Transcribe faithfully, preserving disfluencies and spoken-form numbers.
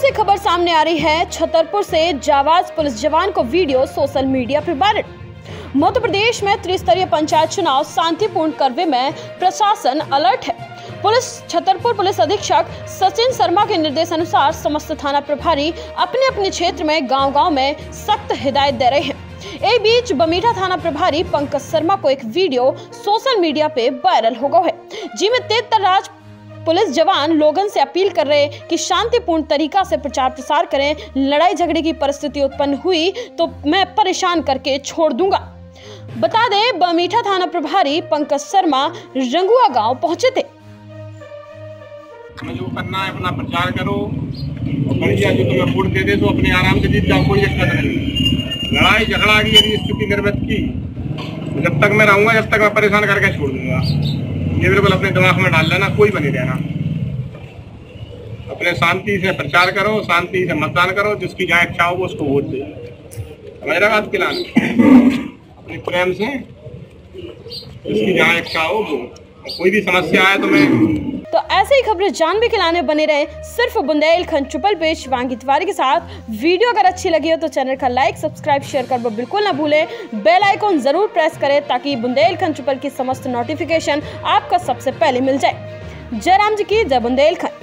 ऐसी खबर सामने आ रही है छतरपुर से जाबाज पुलिस जवान को वीडियो सोशल मीडिया पर वायरल। मध्य प्रदेश में त्रिस्तरीय पंचायत चुनाव शांतिपूर्ण करने में प्रशासन अलर्ट है। पुलिस छतरपुर पुलिस अधीक्षक सचिन शर्मा के निर्देशानुसार समस्त थाना प्रभारी अपने अपने क्षेत्र में गांव-गांव में सख्त हिदायत दे रहे हैं। इस बीच बमीठा थाना प्रभारी पंकज शर्मा को एक वीडियो सोशल मीडिया पे वायरल हो गया है, जिसमें तेज तर्राज पुलिस जवान लोगों से अपील कर रहे हैं कि शांतिपूर्ण तरीका से प्रचार प्रसार करें। लड़ाई झगड़े की परिस्थिति उत्पन्न हुई तो मैं परेशान करके छोड़ दूंगा। बता दें, बमीठा थाना प्रभारी पंकज शर्मा रंगुआ गांव पहुंचे थे। जो करना है अपना प्रचार करो, बढ़िया जो तुम्हें वोट दे दे तो अपने आराम से जीत जाओ, कोई दिक्कत नहीं। लड़ाई झगड़ा की यदि स्थिति निर्मित की तो जब तक मैं रहूंगा जब तक मैं परेशान करके छोड़ दूंगा। ये बिल्कुल अपने दिमाग में डाल लेना, कोई बनी रहना। अपने शांति से प्रचार करो, शांति से मतदान करो, जिसकी जहाँ इच्छा हो उसको वोट दे। मेरा बात खिलाना अपने प्रेम से, जिसकी जहाँ इच्छा हो वो। कोई भी समस्या आए तो मैं तो ऐसे ही खबरें जानने के लिए बने रहे सिर्फ बुंदेलखंड ट्रिपल पे शिवांगी तिवारी के साथ। वीडियो अगर अच्छी लगी हो तो चैनल का लाइक सब्सक्राइब शेयर कर बिल्कुल ना भूलें। बेल आइकॉन जरूर प्रेस करें ताकि बुंदेलखंड ट्रिपल की समस्त नोटिफिकेशन आपको सबसे पहले मिल जाए। जय राम जी की जय बुंदेलखंड।